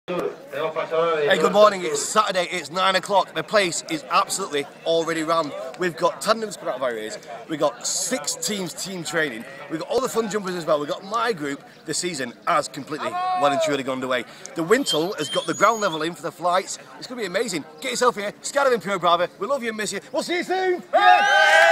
Hey, good morning. It's Saturday, it's 9 o'clock. The place is absolutely already rammed. We've got tandems put out of our ears. We've got 6 teams team training. We've got all the fun jumpers as well. We've got my group. The season has completely well and truly gone underway. The Wintle has got the ground level in for the flights. It's going to be amazing. Get yourself here. Skydive in Pure Bravo. We love you and miss you. We'll see you soon. Yeah.